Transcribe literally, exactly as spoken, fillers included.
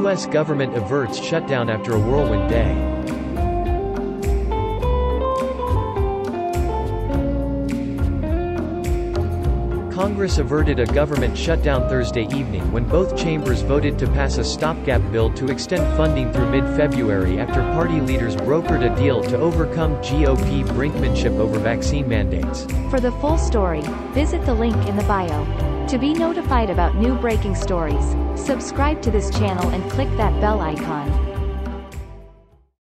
U S government averts shutdown after a whirlwind day. Congress averted a government shutdown Thursday evening when both chambers voted to pass a stopgap bill to extend funding through mid-February after party leaders brokered a deal to overcome G O P brinkmanship over vaccine mandates. For the full story, visit the link in the bio. To be notified about new breaking stories, subscribe to this channel and click that bell icon.